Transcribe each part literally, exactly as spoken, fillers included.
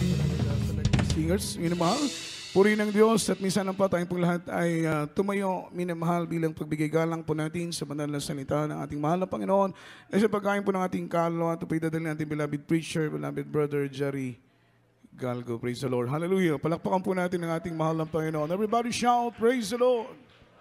Singers, minamahal. Puri ng Diyos at minsan pa tayong pong lahat ay uh, tumayo, minamahal bilang pagbigay galang po natin sa banal na salita ng ating mahal na Panginoon. At sa pagkain po ng ating kalwa, ito po idadalhin natin beloved preacher, beloved brother Jerry Galgo. Praise the Lord. Hallelujah. Palakpakan po natin ang ating mahal na Panginoon. Everybody shout, praise the Lord.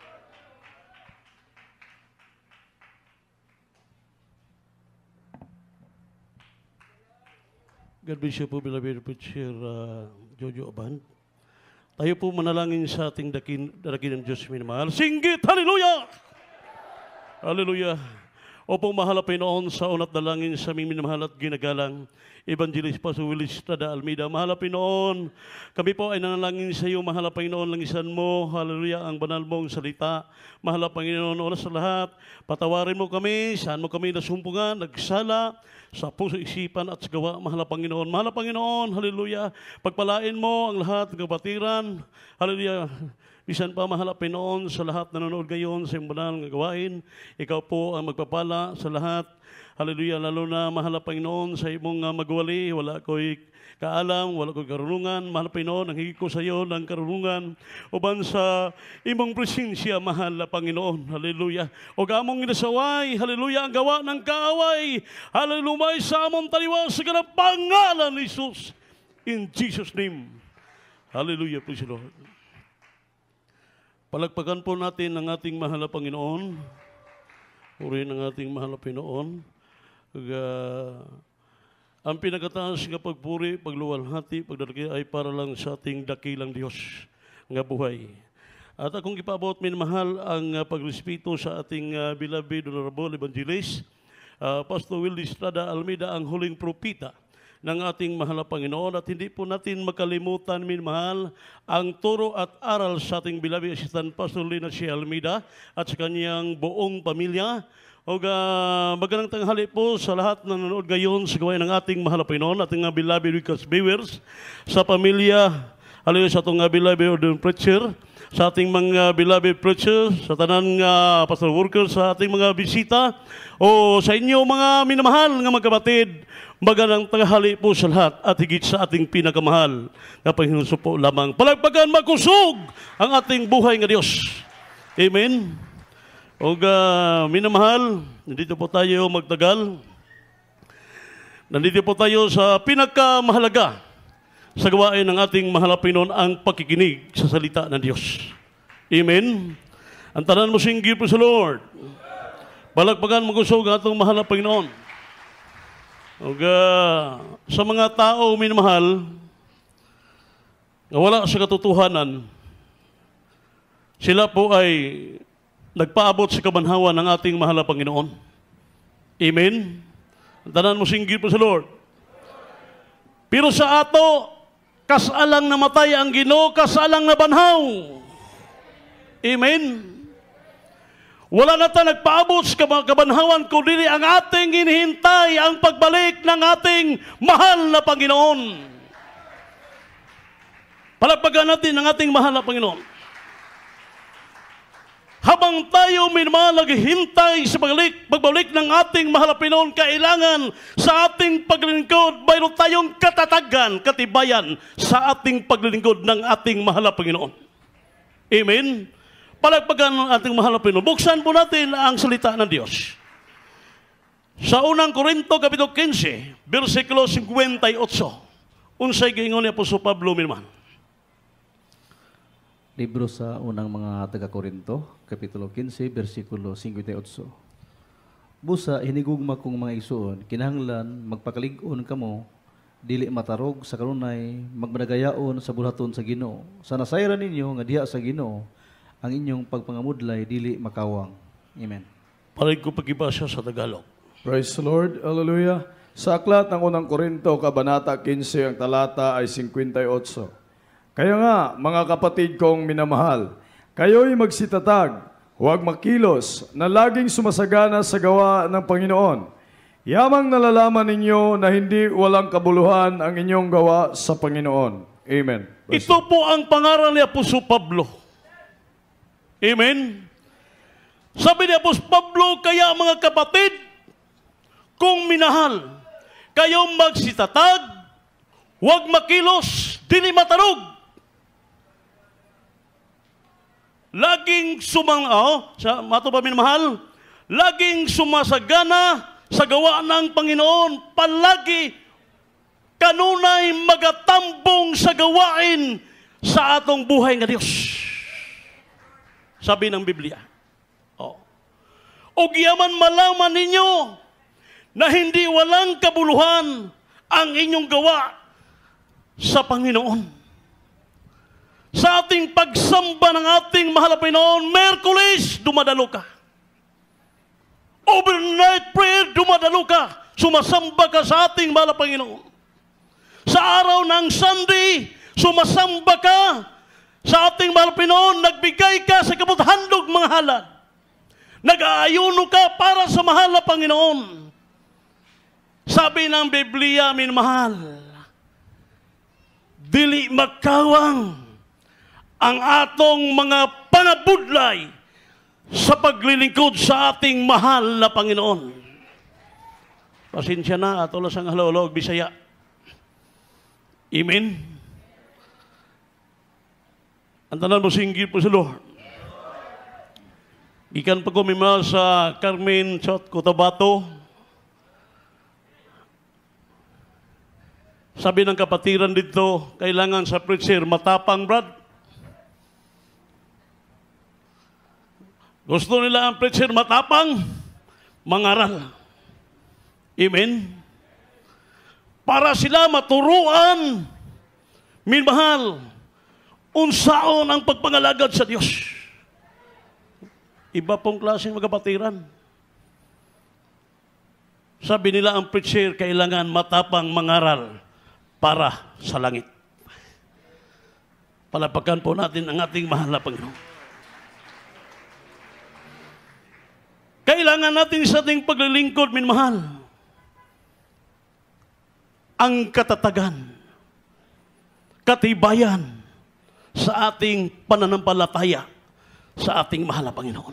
God bless you po, beloved preacher uh, Jojo Aban. Tayo po manalangin sa ating dakin, dakin ng Diyos minamahal. Singgit! Hallelujah! Hallelujah! O pong mahal na Panginoon sa unat dalangin sa aming minamahal at ginagalang Evangelist Pastor Willis Estrada Almeida. Mahal na Panginoon, kami po ay nanalangin sa iyo, mahal na Panginoon, langisan mo, hallelujah, ang banal mong salita. Mahal na Panginoon, oras sa lahat, patawarin mo kami, saan mo kami nasumpungan, nagsala, sa puso, isipan at sa gawa, mahal na Panginoon. Mahal na Panginoon, hallelujah, pagpalain mo ang lahat ng kapatiran, hallelujah. Bisan pa, mahal na Panginoon, sa lahat na nanonood ngayon sa iyong banal ng gawain, ikaw po ang magpapala sa lahat. Hallelujah, lalo na mahal na Panginoon sa imong uh, magwali, wala ko'y kaalam, wala ko'y karunungan. Mahal na Panginoon, nanghigi ko sa iyo ng karunungan. Uban sa imong presensya, mahal na Panginoon. Hallelujah. O gamong inasaway, hallelujah, ang gawa ng kaaway. Hallelujah, sa among taliwas sa ganang pangalan ni Jesus. In Jesus' name. Hallelujah, praise the Lord. Palagpagan po natin ang ating mahal na Panginoon. Purihin ang ating mahal na Panginoon. Uh, ang pinagataas nga pagpuri, pagluwalhati, pagdaraki ay para lang sa ating dakilang Diyos nga buhay. At akong ipabot minamahal ang uh, pagrespeto sa ating uh, beloved honorable evangelist, uh, Pastor Willis Estrada Almeida, ang huling propita ng ating mahal na Panginoon. At hindi po natin makalimutan, minamahal, ang turo at aral sa ating beloved assistant Pastor Lina C. Almeida at sa kanyang buong pamilya. O uh, magandang tanghali po sa lahat na nanonood ngayon sa gawain ng ating mahal na Panginoon, ating uh, beloved Wickas viewers, sa pamilya, hallelujah, sa itong uh, beloved ordained preacher, sa ating mga beloved preacher, sa tanan uh, pastor workers, sa ating mga bisita, o sa inyo mga minamahal nga magkabatid, magandang tanghali po sa lahat at higit sa ating pinakamahal na Panginoon po lamang. Palagpagan magkusog ang ating buhay nga Diyos. Amen. O uh, minamahal, nandito po tayo magtagal. Nandito po tayo sa pinakamahalaga sa gawain ng ating mahal na Panginoon, ang pakikinig sa salita ng Diyos. Amen. Ang tanan mo singgil po sa Lord. Palagpagan magkusog ang atong mahal na Panginoon. O uh, sa mga tao minamahal na wala sa katotohanan, sila po ay nagpaabot sa kabanhawan ng ating mahal na Panginoon. Amen. Tanan mo singgil po sa Lord. Pero sa ato, kasalang namatay ang Ginoo, kasalang nabanhaw. Amen. Wala na ta nagpaabot sa kabanhawan kundi ang ating hinihintay, ang pagbalik ng ating mahal na Panginoon. Palagpagan natin ang ating mahal na Panginoon. Habang tayo minamahal naghihintay sa pagbalik, pagbalik ng ating mahal na Panginoon, kailangan sa ating paglilingkod, mayroon tayong katatagan, katibayan sa ating paglilingkod ng ating mahal na Panginoon. Amen? Palagpagan ng ating mahal na Panginoon. Buksan po natin ang salita ng Diyos. Sa unang Korinto, kapitulo fifteen, versikulo fifty-eight. Unsay giingon ni Apostol Pablo minamahal. Libro sa unang mga taga-Korinto, kapitulo fifteen, versikulo fifty-eight. Busa, hinigugma kong mga igsoon, kinahanglan, magpakalig-on kamo, dili matarog sa kanunay, magmadagayaon sa bulaton sa Ginoo. Sa nasayran ninyo, nga diha sa Ginoo, ang inyong pagpangamudlay, dili makawang. Amen. Parig ko pagibasa sa Tagalog. Praise the Lord. Hallelujah. Sa aklat ng unang Korinto, kabanata fifteen, ang talata ay fifty-eight. Kaya nga, mga kapatid kong minamahal, kayo'y magsitatag, huwag makilos, na laging sumasagana sa gawa ng Panginoon. Yamang nalalaman ninyo na hindi walang kabuluhan ang inyong gawa sa Panginoon. Amen. Ito po ang pangaral ni Apostol Pablo. Amen. Sabi ni Apostol Pablo, kaya mga kapatid, kung minahal, kayong magsitatag, Huwag makilos, dili matarog. Laging sumang, oh, sa mato ba minamahal? Laging sumasagana sa gawa ng Panginoon. Palagi kanunay magatambong sa gawain sa atong buhay nga Dios. Sabi ng Biblia. Oh. O giyaman malaman ninyo na hindi walang kabuluhan ang inyong gawa sa Panginoon. Sa ating pagsamba ng ating mahal na Panginoon, Merkulis, dumadalo ka. Overnight prayer, dumadalo ka. Sumasamba ka sa ating mahal na Panginoon. Sa araw ng Sunday, sumasamba ka sa ating mahal na Panginoon. Nagbigay ka sa kabuthandog mga halad. Nag-aayuno ka para sa mahal na Panginoon. Sabi ng Biblia, minmahal, dili makawang ang atong mga pangabudlay sa paglilingkod sa ating mahal na Panginoon. Pasensya na, atulas ang halawalawag Bisaya. Amen. Ang tanan mo singgit po sa Lord. Ikan pa kumima sa Carmen Chot Cotabato. Sabi ng kapatiran dito, kailangan sa preacher matapang, brad. Gusto nila ang preacher matapang, mangaral. Amen? Para sila maturuan, minmahal, unsaon ang pagpangalagad sa Diyos. Iba pong klaseng magkapatiran. Sabi nila ang preacher, kailangan matapang mangaral para sa langit. Palapakan po natin ang ating mahal na Panginoon. Kailangan natin sa ating paglilingkod, minmahal, ang katatagan, katibayan sa ating pananampalataya sa ating mahal na Panginoon.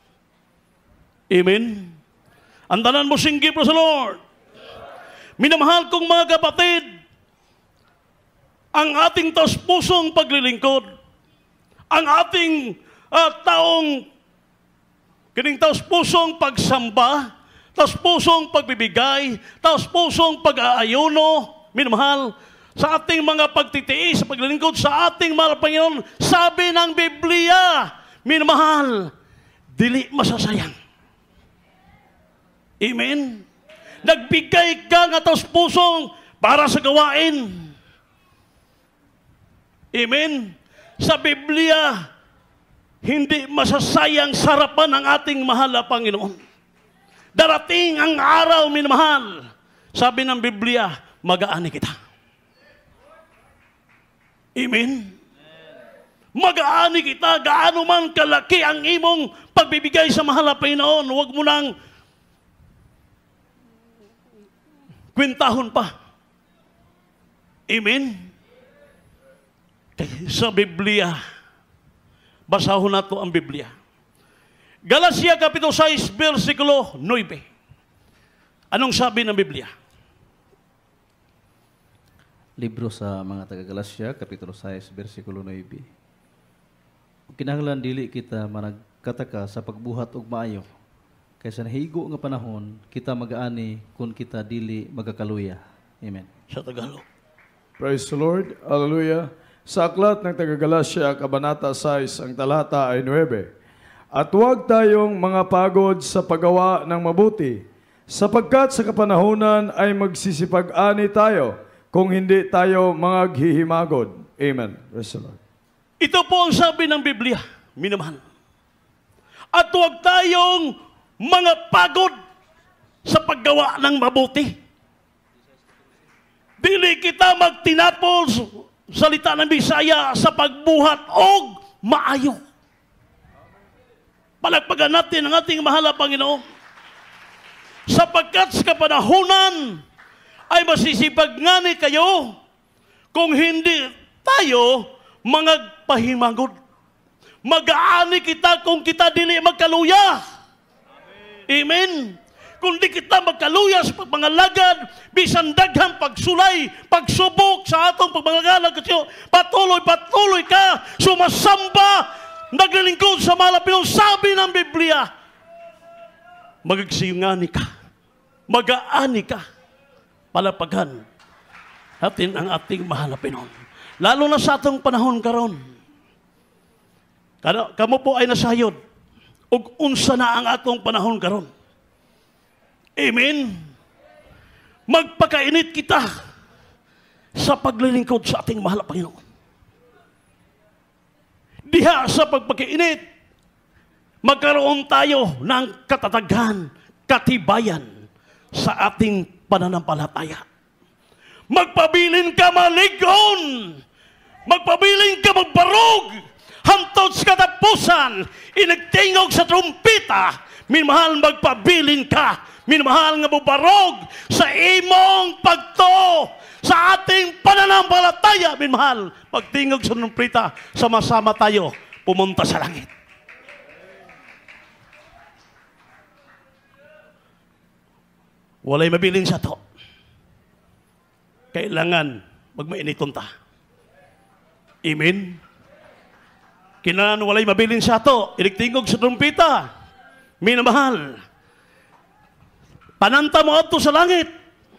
Amen? Andalan mo singgip sa Lord. Minamahal kong mga kapatid, ang ating taus-pusong paglilingkod, ang ating uh, taong kining taus-pusong pagsamba, taus-pusong pagbibigay, taus-pusong pag-aayuno, minamahal, sa ating mga pagtitiis, sa paglilingkod sa ating mahal Panginoon, sabi ng Biblia, minamahal, dili masasayang. Amen? Nagbigay ka nga taus-pusong para sa gawain. Amen? Sa Biblia, hindi masasayang sarapan ng ating mahal na Panginoon. Darating ang araw, minamahal. Sabi ng Biblia, mag-aani kita. Amen? Mag-aani kita, gaano man kalaki ang imong pagbibigay sa mahal na Panginoon. Huwag mo nang kwintahon pa. Amen? Sa Biblia, basahon nato ang Biblia. Galacia Kapitulo six, versikulo nine. Anong sabi ng Biblia? Libro sa mga taga-Galacia, Kapitulo six, versikulo nine. Kinahanglan dili kita managkataka sa pagbuhat og maayo. Kaysa nahigo nga panahon, kita mag-aani kung kita dili magakaluya. Amen. Sa Tagalog. Praise the Lord. Hallelujah. Sa aklat ng taga-Galacia, Kabanata six, ang talata ay nine. At huwag tayong mga pagod sa paggawa ng mabuti, sapagkat sa kapanahunan ay magsisipag-ani tayo kung hindi tayo maghihimagod. Amen. Praise the Lord. Ito po ang sabi ng Biblia, minamahal. At huwag tayong mga pagod sa paggawa ng mabuti. Dili kita magtinapol, salita ng Bisaya, sa pagbuhat og maayo. Palagpagan natin ang ating mahal na Panginoon. Sapagkat sa kapanahunan ay masisipag ngani kayo kung hindi tayo mga pahimagod. Mag-aani kita kung kita dili magkaluya. Amen. kundi kita magkaluya sa pagmangalagad, bisan daghang pagsulay, pagsubok sa atong pagmangalagad, kasi patuloy-patuloy ka, sumasamba, naglilingkod sa mahal na Panginoon. Sabi ng Biblia, magagsiyungani ka, magaani ka, palapagan natin ang ating mahal na Panginoon. Lalo na sa atong panahon karon. Kamo po ay nasayod, ug unsa na ang atong panahon karon. Amen. Magpakainit kita sa paglilingkod sa ating mahal na Panginoon. Diha sa pagpakainit, magkaroon tayo ng katataghan, katibayan sa ating pananampalataya. Magpabilin ka maligon, magpabilin ka magbarog, hantod sa katapusan, inagtingog sa trumpita, minmahal magpabilin ka, minmahal nga bubarog sa imong pagto, sa ating pananampalataya, minmahal, pagtingog sa trumpita, sama-sama tayo pumunta sa langit. Walay mabilin sa to. Kailangan magmainiton ta. Amen? Kinahanglan walay mabilin sa to, iligtingog sa trumpita. Minamahal, pananta mo adto sa langit.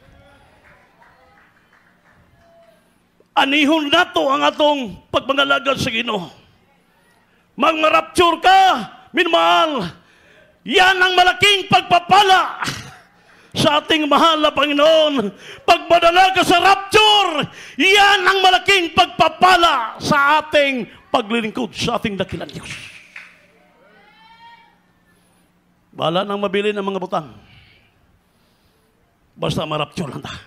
Anihon nato ang atong pagmangalagad sa Ginoo. Magmarapture ka, minamahal. Yan ang malaking pagpapala sa ating mahal na Panginoon. Pagmadala ka sa rapture, yan ang malaking pagpapala sa ating paglilingkod sa ating dakilang Diyos. Bahala nang mabili ng mga butang. Basta marapture lang ta.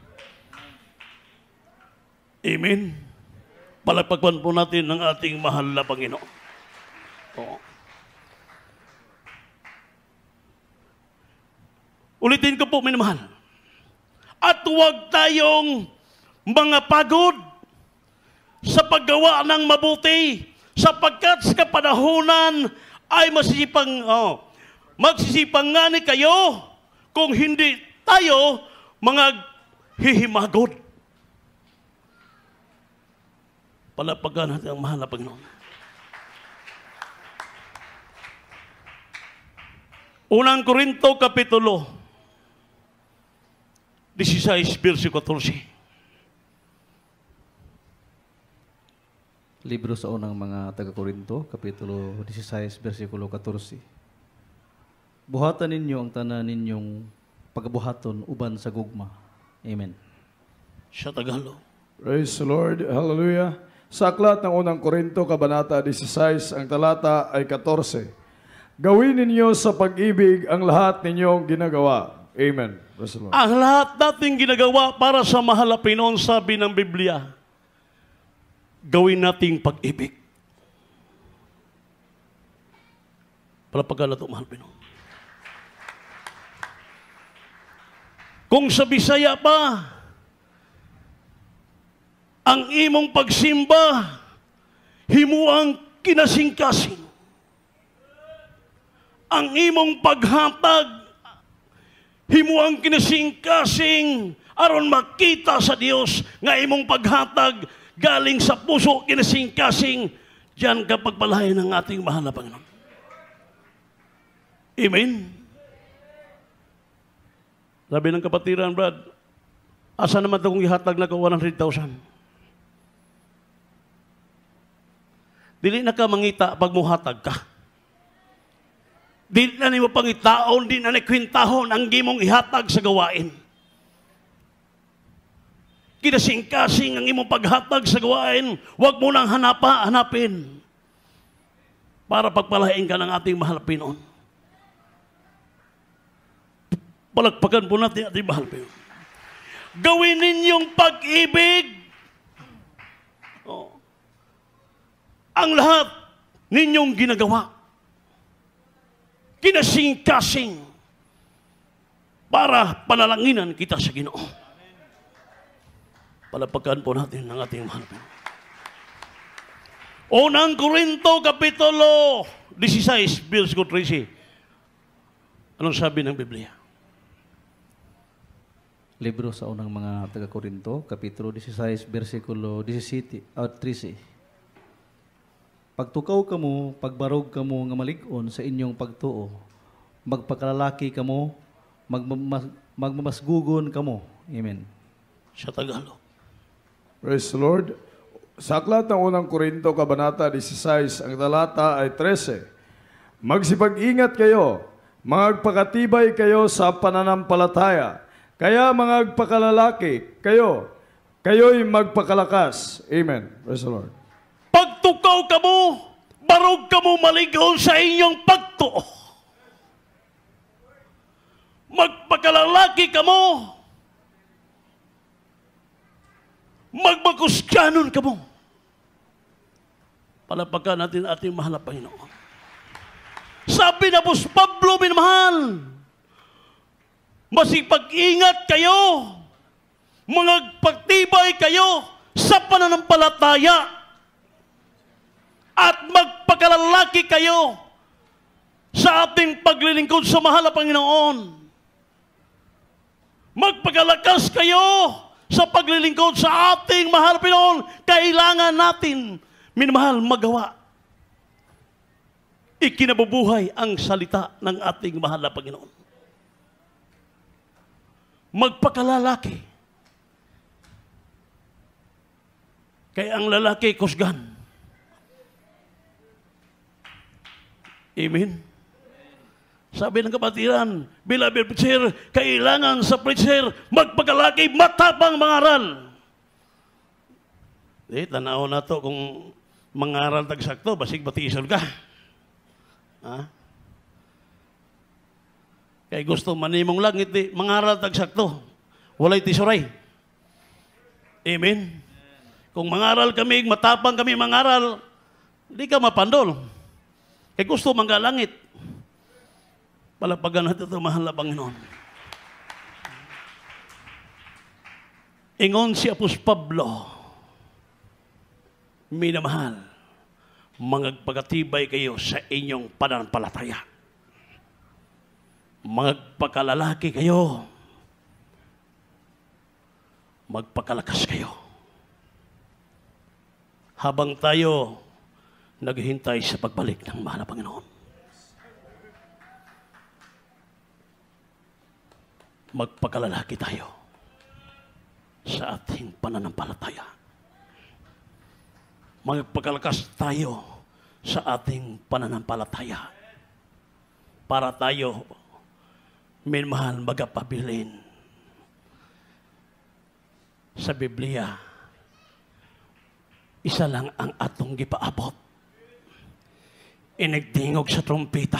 Amen. Palagpagpan po natin ng ating mahal na Panginoon. Oo. Ulitin ko po, minamahal. At huwag tayong mga pagod sa paggawa ng mabuti, sapagkat sa kapanahunan ay masisipang, oh, magsisipangani kayo kung hindi tayo mga hihimagod. Palapagan natin ang mahal na Panginoon. Unang Korinto Kapitulo sixteen, versikulo fourteen. Libro sa unang mga taga-Korinto, Kapitulo sixteen, versikulo fourteen. Buhatan ninyo ang tanan ninyong pagbuhaton uban sa gugma. Amen. Sa Tagalog. Praise the Lord. Hallelujah. Sa aklat ng unang Korinto, Kabanata sixteen, ang talata ay fourteen. Gawin ninyo sa pag-ibig ang lahat ninyong ginagawa. Amen. Praise the Lord. Ang lahat nating ginagawa para sa mahal na Panginoon, sabi ng Biblia, gawin nating pag-ibig. Palapagan na ito, mahal Panginoon. Kung sa Bisaya pa, ang imong pagsimba, himuang kinasingkasing. Ang imong paghatag, himuang kinasingkasing, aron makita sa Dios nga imong paghatag galing sa puso kinasingkasing, diyan ka pagpalain ng ating mahal na Panginoon. Amen? Sabi ng kapatiran, Brad, asa naman ito kung ihatag na ka one hundred thousand? Dili na ka mangita pag muhatag ka. Di na nimo pangitaon, di na nakwintahon ang gimong ihatag sa gawain. Kinasingkasing ang imong paghatag sa gawain, huwag mo nang hanapa, hanapin para pagpalain ka ng ating mahal na Panginoon. Palagpagan po natin ating mahal na Panginoon. Gawin ninyong pag-ibig oh, ang lahat ninyong ginagawa. Kinasing-kasing para panalanginan kita sa Ginoo. Palapakan po natin ng ating mahal. Unang Korinto Kapitulo sixteen, versikulo thirteen. Anong sabi ng Biblia? Libro sa unang mga taga-Korinto, Kapitulo sixteen, versikulo seventeen, uh, thirteen. Pagtukaw kamo, pagbarog kamo nga malig-on sa inyong pagtuo, magpakalalaki kamo, magmamas, magmamasgugon kamo. Amen. Sa Tagalog. Praise the Lord. Sa aklat ng unang Korinto, Kabanata sixteen, ang talata ay thirteen. Magsipag-ingat kayo, magpakatibay kayo sa pananampalataya. Kaya mga agpakalalaki, kayo, kayo'y magpakalakas. Amen. Praise the Lord. Pagtukaw kamo, barog kamo maligon sa inyong pagtuo. Magpakalalaki kamo, magmakuskyanon kamo. Palapakan natin ating mahal na Panginoon. Sabi na po Pablo, minamahal, masipag-ingat kayo, magpagtibay kayo sa pananampalataya at magpakalalaki kayo sa ating paglilingkod sa mahal na Panginoon. Magpakalakas kayo sa paglilingkod sa ating mahal na Panginoon. Kailangan natin, minamahal, magawa. Ikinabubuhay ang salita ng ating mahal na Panginoon. Magpakalalaki. Kaya ang lalaki, kusgan. Amen. Sabi ng kapatiran, beloved preacher, kailangan sa preacher magpakalalaki, matapang mangaral. Eh, tanaw na to kung mangaral tagsakto, basig batisol ka. Ha? Kaya gusto manimong langit, di, mangaral tagsakto. Walay tisuray. Amen. Kung mangaral kami, matapang kami mangaral, di ka mapandol. Kaya gusto manggalangit. Palapagan natin ito, mahal na Panginoon. Ingon si Apos Pablo, minamahal, magpakatibay kayo sa inyong pananampalataya. Magpakalalaki kayo. Magpakalakas kayo. Habang tayo naghihintay sa pagbalik ng mahal na Panginoon. Magpakalalaki tayo sa ating pananampalataya. Magpakalakas tayo sa ating pananampalataya para tayo, minamahal, magapabilin sa Biblia. Isa lang ang atong gipaabot. Inigdingog sa trumpeta.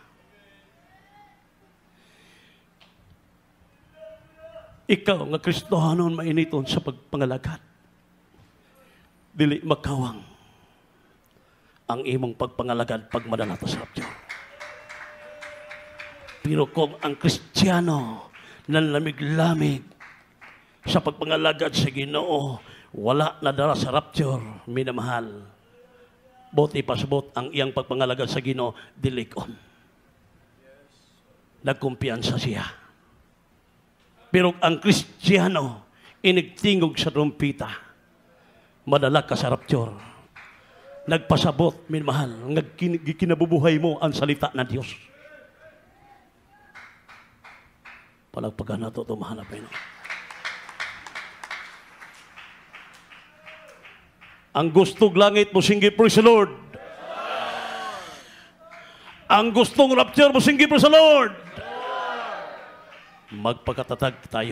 Ikaw nga Kristohanon mainiton sa pagpangalagad. Dili makawang ang imong pagpangalagad pag madalata sa rapture. Pero kung ang Kristiyano nanlamig-lamig sa pagpangalagad sa Ginoo, wala na dara sa rapture, minamahal. Buti pasabot ang iyang pagpangalagad sa Ginoo, dilikon. Nagkumpiyansa siya. Pero ang Kristiyano, inigtingog sa trumpita, madala ka sa rapture. Nagpasabot, minamahal, kinabubuhay mo ang salita ng Diyos. Palagpagan na ito, mahal na Panginoon. Ang gustong langit mo, singgi, praise the Lord. Ang gustong rapture mo, singgi, praise the Lord. Magpakatatag tayo.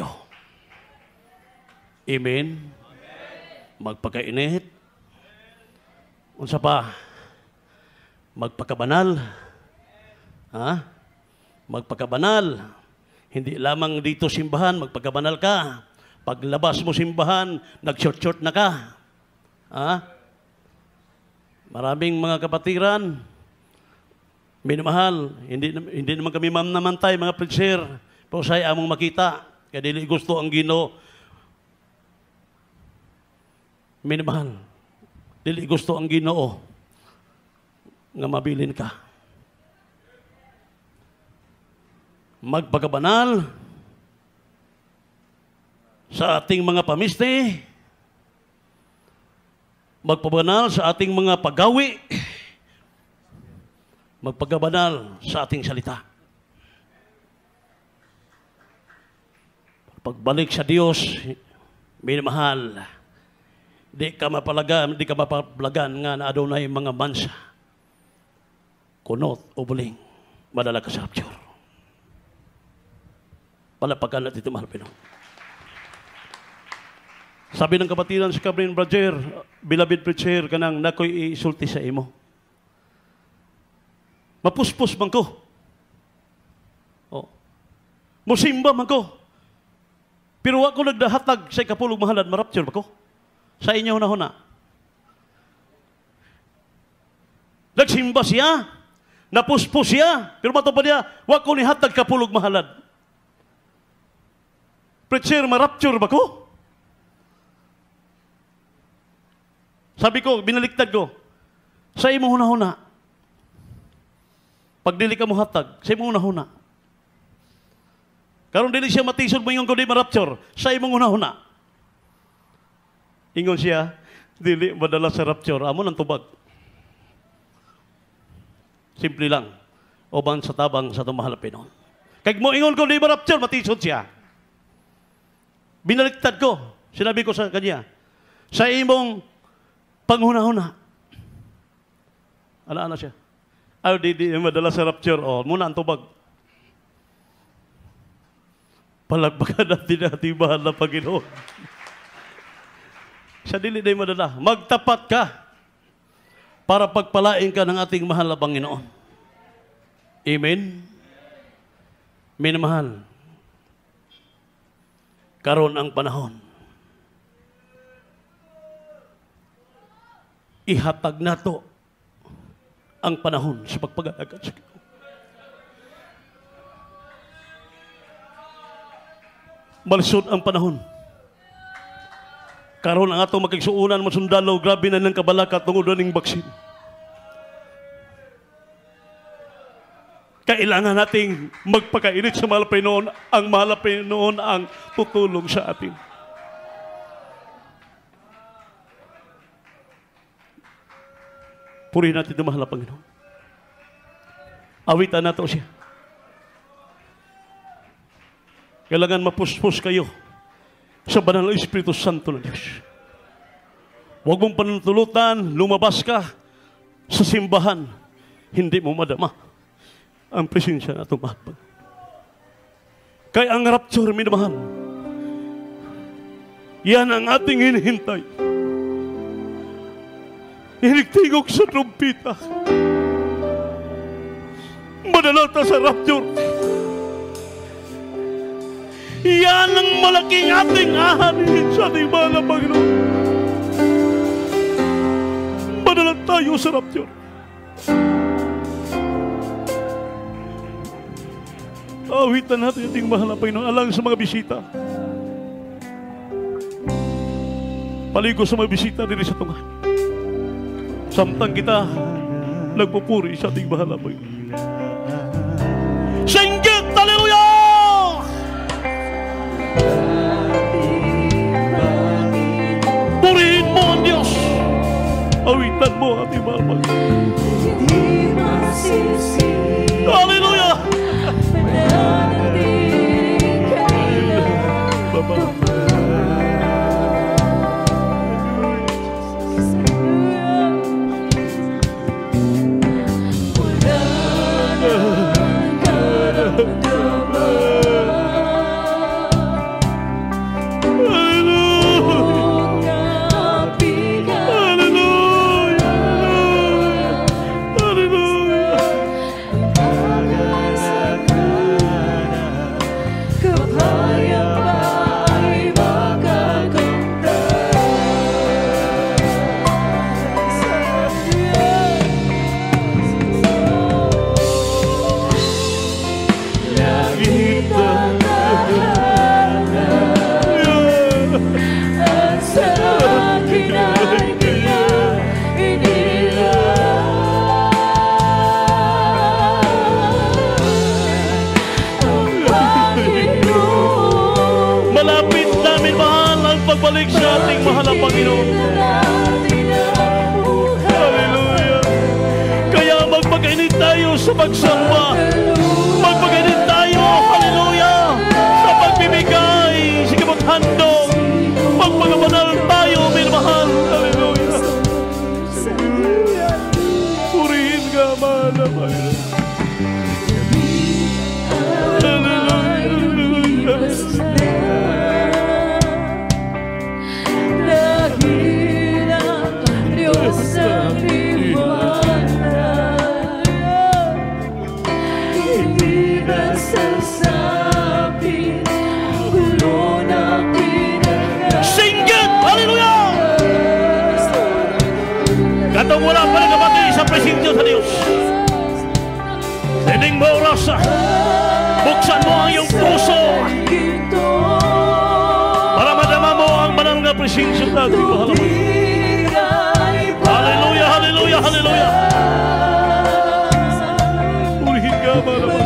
Amen. Magpakainit. Unsa pa? Magpakabanal. Ha? Magpakabanal. Hindi lamang dito simbahan, magpakabanal ka. Paglabas mo simbahan, nag-short-short na ka. Ha? Maraming mga kapatiran, minamahal, hindi, hindi naman kami mamnamantay, mga preacher. Pero sa'yo among makita, kaya dili gusto ang Ginoo. Minamahal, dili gusto ang Ginoo nga mabilin ka. Magpakabanal, sa ating mga pamiste, magpabanal sa ating mga paggawi, magpagabanal sa ating salita. Pagbalik sa Diyos, minamahal, di ka mapalagan, di ka mapapalagan nga na adunay mga mansa, kunot o buling, madala ka sa rapture. Palapakan natin ito, mahal Pinoy. Sabi ng kapatiran si Cabrin Brajer, beloved preacher, kanang nakoy isulti sa imo. Mapuspos man ko. Oh. Musimba man ko. Pero ako nagdahatag sa ikapulong mahalad, marapture ba ko? Sa inyo na huna. Nagsimba siya, napuspos siya, pero matapad niya, wag ko ni hatag kapulong mahalad. Preacher, marapture ba ko? Sabi ko, binaliktad ko, sa imo huna-huna. Pag dili ka mo hatag, sa imo huna-huna. Karon dili siya matisod mo yung kundi marapture, sa imong huna-huna. Ingon siya, dili madala sa rapture, amo ng tubag. Simple lang. Oban sa tabang sa tumahal na Pinoon. Kag mo ingon ko, di marapture, matisod siya. Binaliktad ko, sinabi ko sa kanya, sa imong panghuna-huna. Ala-ala siya. Ay, di, di madala sa rapture, o, muna ang tubag. Palagbagan natin natin mahal na Panginoon. Sa dili na madala, magtapat ka para pagpalain ka ng ating mahal na Panginoon. Amen? Minamahal, karon ang panahon. Ihatag nato ang panahon sa pagpag-agad sa Ginoo. Malusot ang panahon. Karon ang atong makigsuunan mo sundalo, grabe na ng kabalakat tungod ning baksin. Kailangan nating magpakainit sa mahal na Panginoon. Ang mahal na Panginoon ang tutulong sa atin. Purihin natin ang mahal na Panginoon. Awitan nato siya. Kailangan mapuspos kayo sa banal na Espiritu Santo ng Diyos. Huwag mong panutulutan, lumabas ka sa simbahan, hindi mo madama ang presensya na tumahal. Kaya ang rapture, minamahal, yan ang ating hinihintay. Hinigtigok sa trumpita. Madalata sa rapture. Yan ang malaking ating ahanin sa ating mga Panginoon. Madalat tayo sa rapture. Awitan natin ating mahal na Panginoon alang sa mga bisita. Paligo sa mga bisita diri sa tungan. Samtang kita nagpupuri sa ating mahal na Panginoon. Singgit! Hallelujah! Purihin mo ang Diyos. Awitan mo ating mahal na Panginoon. Hallelujah! Baba. magsamba, magpagalit tayo, hallelujah, sa pagbibigay, sige maghandog, magpagabanal tayo, minamahal, hallelujah. Purihin ka, mahal na Panginoon. Katong wala pa nagabati sa presensya sa Diyos. Sining mo oras, buksan mo ang iyong puso para madama mo ang banal na presensya sa ating mahalaman. Hallelujah, hallelujah, hallelujah. Purihin ka, mahalaman.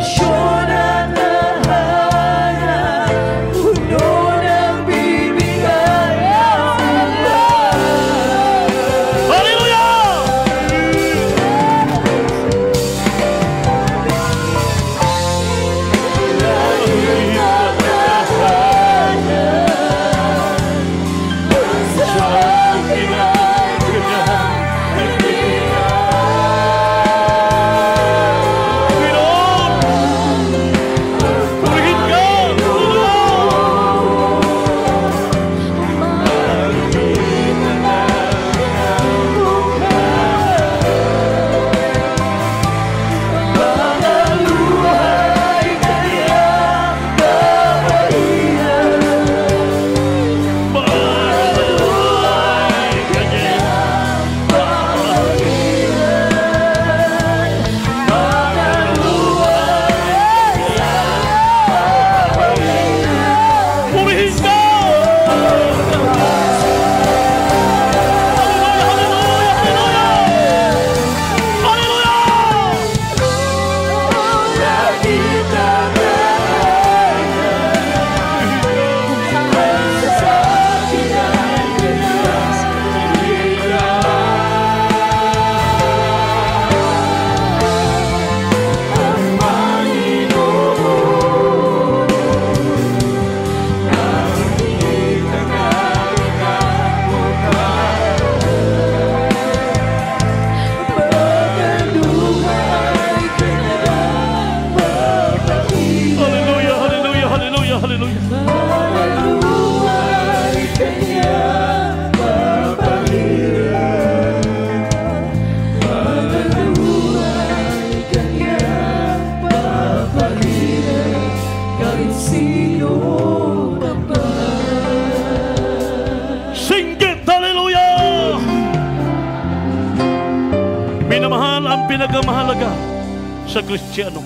Minamahal ang pinakamahalaga sa Kristiyano.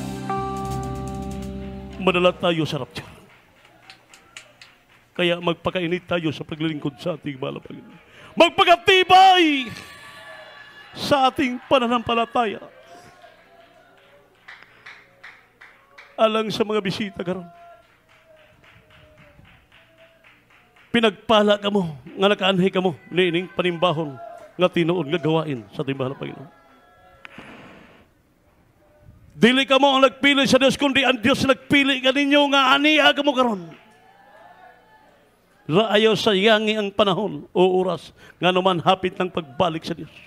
Madala tayo sa rapture. Kaya magpakainit tayo sa paglilingkod sa ating mahal na Panginoon. Magpakatibay sa ating pananampalataya. Alang sa mga bisita karon. Pinagpala ka mo, nga nakaanhi ka mo, niining panimbahon, nga tinuod nga gawain sa ating mahal na Panginoon. Dili ka mo ang nagpili sa Diyos, kundi ang Diyos nagpili ka ninyo nga aniya ka mo karon. Raayaw sa yangi ang panahon o oras nga naman hapit ng pagbalik sa Diyos.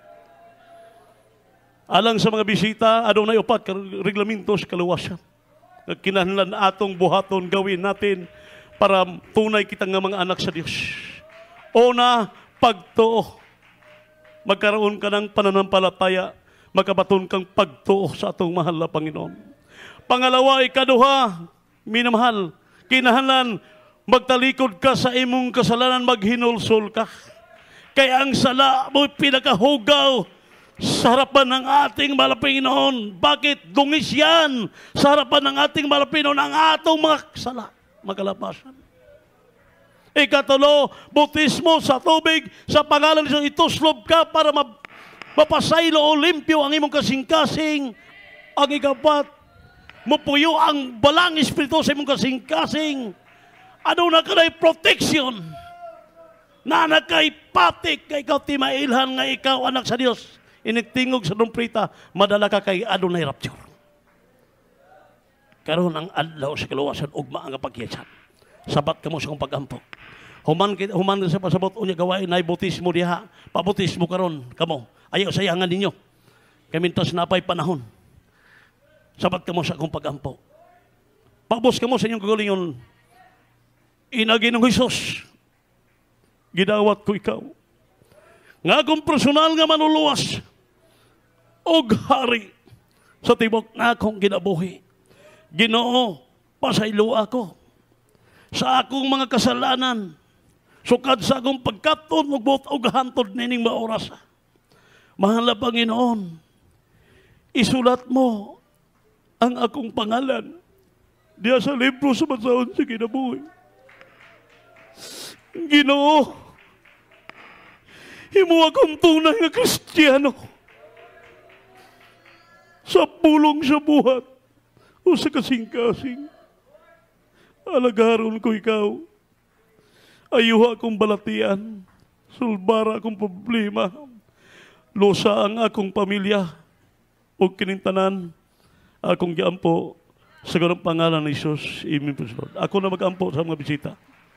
Alang sa mga bisita, adunay upat ka reglamento sa kaluwasan. Kinahanglan atong buhaton gawin natin para tunay kitang nga mga anak sa Diyos. Una, pagtuo. Magkaroon ka ng pananampalataya, magkabaton kang pagtuo sa atong mahal na Panginoon. Pangalawa, ikaduha, minamahal, kinahanglan magtalikod ka sa imong kasalanan, maghinulsol ka. Kaya ang sala mo pinakahugaw sa harapan ng ating mahal na Panginoon. Bakit? Dungis yan sa harapan ng ating mahal na Panginoon ang atong mga sala, magkalapasan. Ikatulo, bautismo sa tubig sa pangalan ng ituslob ka para ma mapasaylo o limpyo ang imong kasing-kasing. Ang ikapat, mupuyo ang balang espiritu sa imong kasing-kasing. Ano na kanay protection na nakay patik kay ikaw timailhan nga ikaw anak sa Diyos. Inigtingog sa dumprita, madala ka kay adunay rapture. karon ang adlaw sa kaluwasan ugma ang pagkiyasan. Sabat kamo sa akong pagampo. Human kita human sa pasabot unya gawain nay bautismo diha. Pabautismo karon kamo. Ayaw sayangan ninyo. Kamintas na pay panahon. Sabat kamo sa akong pagampo. Pabos kamo sa inyong kagalingon. Inagi ng Hesus. Gidawat ko ikaw. Nga akong personal nga manuluwas. Og hari sa tibok na akong ginabuhi. Ginoo, pasaylo ako sa akong mga kasalanan. Sukad sa akong pagkaton, magbot og hantod nining maorasa. Mahal na Panginoon, isulat mo ang akong pangalan diya sa libro sa masaon sa kinabuhi. Ginoo, himo akong tunay nga Kristiyano sa pulong sa buhat o sa kasing-kasing. Alagaron ko ikaw. Ayuha akong balatian. Sulbara akong problema. Losa ang akong pamilya o kinintanan akong giampo sa ganang pangalan ni Jesus. Amen. Ako na mag-ampo sa mga bisita.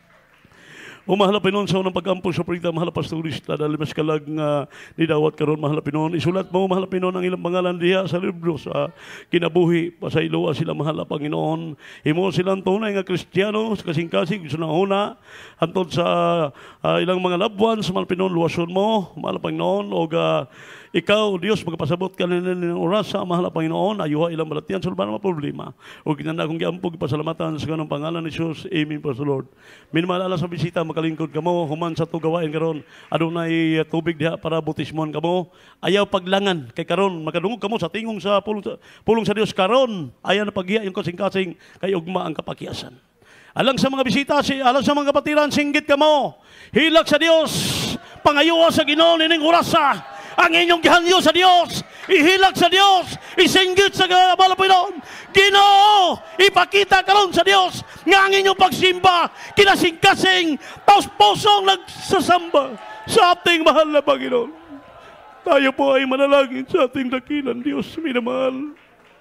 O mahal na Pinoon sa unang pag-ampo sa prita, mahal na pastorista, dahil mas kalag nga nidawat karon mahal na Pinoon. Isulat mo, mahal na Pinoon, ang ilang pangalan diha sa libro sa kinabuhi. Pasayloa sila, mahal na Panginoon. Himo silang tunay nga Kristiyano, sa kasing-kasing, gusto na una, hantod sa uh, ilang mga loved ones, mahal na Pinoon, luwason mo, mahal na Panginoon, o uh, ikaw, Diyos, magpasabot ka nila ng oras sa mahal na Panginoon, ayuha ilang balatian, sulban mga problema. O kinanda akong giampog, pasalamatan sa ganang pangalan ni Jesus. Amen, Pastor Lord. Minmalala sa bisita, makalingkod ka mo, human sa to gawain karon, adunay tubig diha para bautismon ka mo. Ayaw paglangan, kay karon, makadungog ka mo sa tingong sa pulong sa, pulong sa Diyos karon. Ayaw na paghiya yung kasing-kasing, kay ugma ang kapakiasan. Alang sa mga bisita, si, alang sa mga kapatiran, singgit ka mo. Hilak sa Diyos, pangayuwa sa Ginoo nining orasa. Ang inyong gihanyo sa Diyos, ihilak sa Diyos, isinggit sa Panginoon. Ginoo, ipakita karon sa Diyos nga ang inyong pagsimba, kinasing-kasing, taos pusong nagsasamba sa ating mahal na Panginoon. Tayo po ay manalangin sa ating dakilang Diyos, minamahal.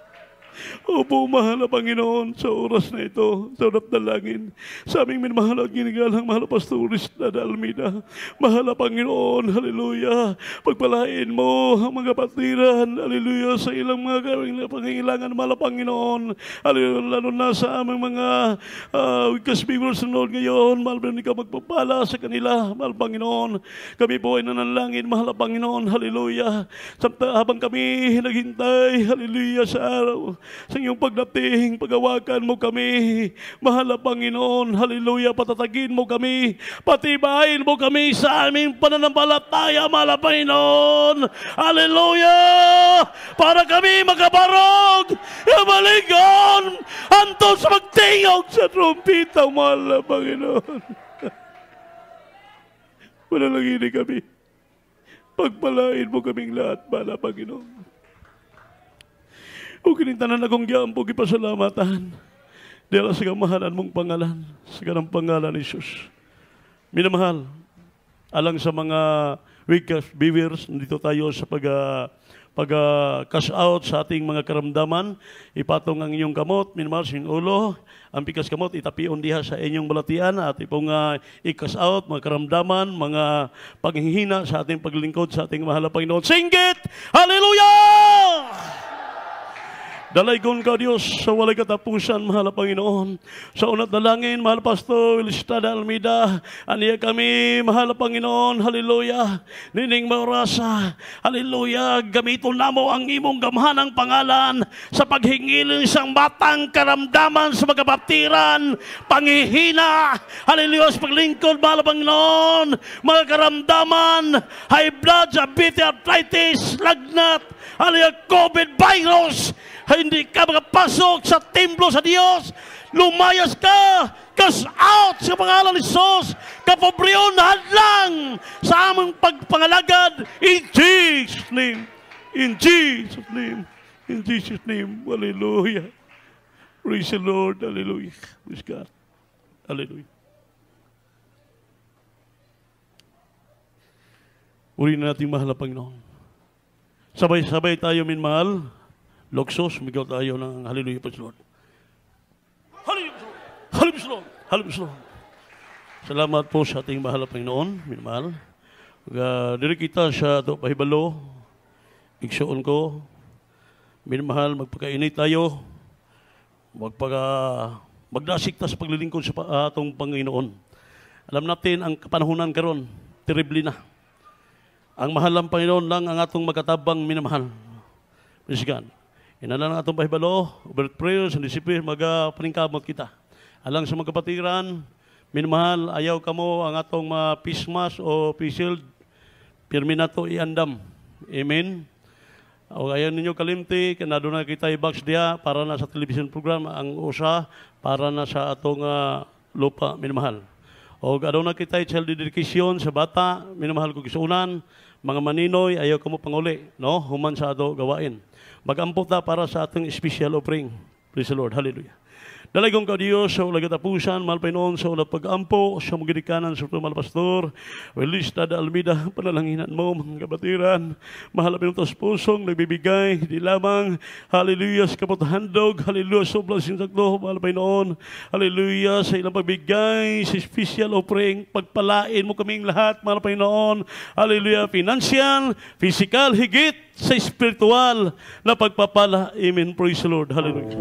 Opo, mahal na Panginoon, sa oras na ito, sa urap na langin, sa aming minamahal at ginigalang mahal na Pastoris na Almeida. Mahal na Panginoon, haleluya, pagpalain mo ang mga patiran, haleluya, sa ilang mga pangingilangan, mahal na Panginoon, haleluya, lalo na sa aming mga uh, witness viewers na noon ngayon, mahal na ikaw magpapala sa kanila, mahal na Panginoon. Kami po ay nanalangin, mahal na Panginoon, haleluya, samta habang kami naghintay, haleluya, sa araw, sa iyong pagdating, pagawakan mo kami, mahal na Panginoon, haleluya, patatagin mo kami, patibayin mo kami sa aming pananampalataya, mahal na Panginoon, haleluya, para kami makabarog, malingon, anton sa magtingog sa trumpita, mahal na Panginoon. Manalangin kami, pagpalain mo kaming lahat, mahal na Panginoon. O kinintanan akong giampo, gipasalamatan. Dahil sa kamahalan mong pangalan, sa kanang pangalan ni Jesus. Minamahal, alang sa mga witness viewers, nandito tayo sa pag, uh, pag uh, cash out sa ating mga karamdaman. Ipatong ang inyong kamot, minamahal sa inyong ulo. Ang pikas kamot, itapion diha sa inyong balatian at ipong uh, i-cash out, mga karamdaman, mga paghihina sa ating paglingkod sa ating mahal na Panginoon. Singgit! Hallelujah! Dalaygon ka Diyos sa walay katapusan, mahal na Panginoon. Sa unat dalangin, mahal Pastor Elistada Almeida, aniya kami, mahal na Panginoon, haleluya, nining maurasa, haleluya, gamiton namo ang imong gamhanang pangalan sa paghingil isang batang karamdaman sa mga baptiran, panghihina, haleluya, sa paglingkod, mahal na Panginoon, mga karamdaman, high blood, diabetes, arthritis, lagnat, haleluya, COVID virus, hindi ka makapasok sa templo sa Diyos, lumayas ka, cast out sa pangalan ni Jesus, kapobryon hadlang sa aming pagpangalagad, in Jesus' name, in Jesus' name, in Jesus' name, hallelujah, praise the Lord, hallelujah, praise God, hallelujah. Uri na natin mahal na Panginoon. Sabay-sabay tayo minmahal. Loksos, migaw tayo ng hallelujah, praise Lord. Hallelujah. Salamat po sa ating mahal na Panginoon, minamahal. Uh, diri kita sa ito pahibalo, igsuon ko, minamahal, magpakainit tayo, magpaka, magdasikta sa paglilingkod sa uh, atong Panginoon. Alam natin, ang kapanahunan karon, terrible na. Ang mahal ng Panginoon lang ang atong magkatabang minamahal. Praise God. Inalan ang atong pahibalo, over prayers, and discipline, magapaningkamot kita. Alang sa magkapatiran, minamahal, ayaw ka mo ang atong uh, peace mask o peace shield, pirmi na to iandam. Amen. O ayaw ninyo kalimti, kanado na kita i-box diya para na sa television program, ang usa para na sa atong uh, lupa, minamahal. O adaw na kita i-child dedication sa bata, minamahal ko gisuunan, mga maninoy, ayaw ka mo panguli, no? Human sa ato gawain. Mag-ampot na para sa atong special offering. Praise the Lord. Hallelujah. Dalagong ka Diyos sa ulang katapusan, mahal Panginoon sa ulang pag-ampo, sa mga ginikanan sa mahal pastor, Welista da Almeida, panalanginan mo, mga kabatiran, mahal Panginoon sa pusong, nagbibigay, di lamang, hallelujah, sa kapatahandog, hallelujah, sobrang sinsaklo, mahal Panginoon, hallelujah, sa ilang pagbigay, sa special offering, pagpalain mo kaming lahat, mahal Panginoon, hallelujah, financial, physical, higit, sa spiritual, na pagpapala, amen, praise the Lord, hallelujah.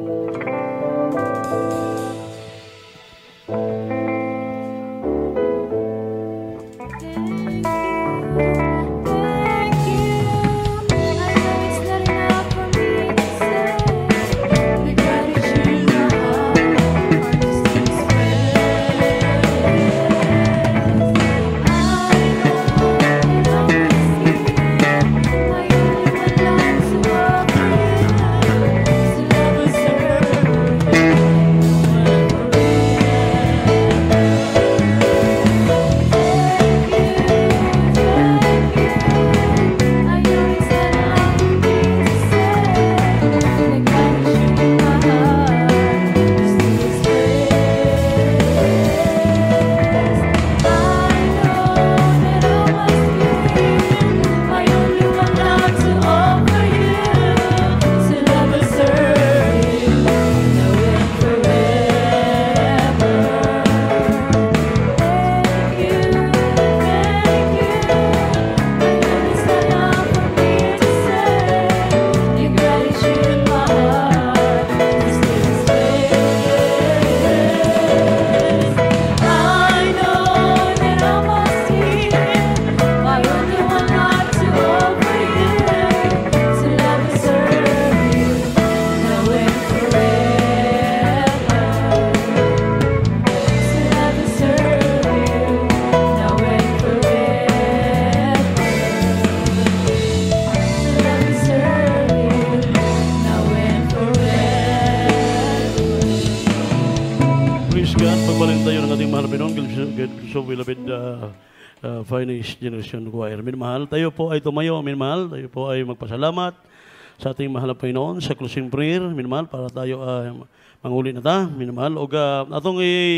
So beloved uh, uh, finest generation choir. Minamahal, tayo po ay tumayo, minamahal, tayo po ay magpasalamat sa ating mahal na Panginoon sa closing prayer, minamahal, para tayo ay uh, manguli na ta, minamahal. O uh, atong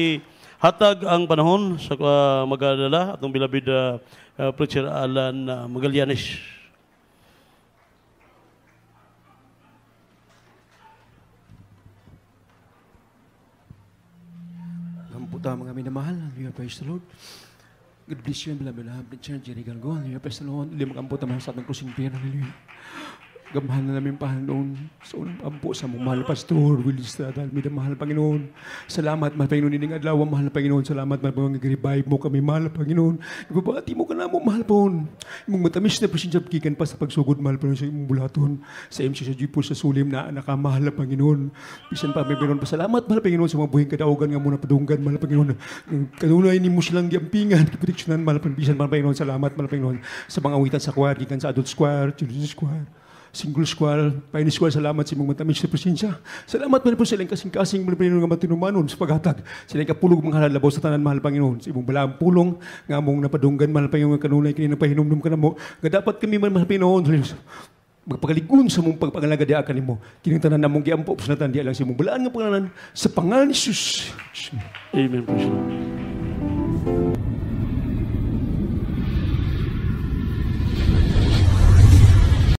ihatag ang panahon sa uh, mag-alala, atong beloved uh, uh, preacher Alan uh, Magallanes. Puta mga minamahal, hallelujah, praise the Lord. God bless you and beloved, Preacher Jerry Galgo, hallelujah, praise the Lord. Hindi mag-ampo tayo sa ating closing prayer, hallelujah. Gamahan na namin Panginoon sa unang ampo sa mong mahal na Pastor Willis Tadal, minamahal Panginoon. Salamat, mahal Panginoon, ining adlaw, mahal Panginoon. Salamat, mahal Panginoon, nag-revive mo kami, mahal Panginoon. Ibabati mo ka na mo, mahal Panginoon. Imong matamis na presensya kikan pa sa pagsugod, mahal Panginoon, sa imong bulaton. Sa M C sa Jipo, sa sulim na anak ka, mahal Panginoon. Bisan pa, may Panginoon, pasalamat, mahal Panginoon, sa mga buhing kadaugan nga muna padunggan, mahal Panginoon. Kanunay ni mo silang giampingan, kaprediksyonan, mahal Panginoon. Bisan, mahal Panginoon, salamat, mahal Panginoon, sa mga awitan sa choir, gikan sa adult choir, children's choir, single square, pioneer square, salamat sa imong matamis na presensya. Salamat man po sa ilang kasing-kasing mga Panginoon nga matinumanon sa paghatag. Sa ilang kapulog mga halalabaw sa tanan, mahal Panginoon. Sa imong balaang pulong, nga mong napadunggan, mahal Panginoon, kanunay, kanina pahinumdum ka na mo. Nga dapat kami, mahal Panginoon, magpakaligun sa mong pagpangalaga di akan mo. Kining tanan namong giampo, sa natan di alang sa imong balaan nga pangalan, sa pangalan ni Jesus. Amen.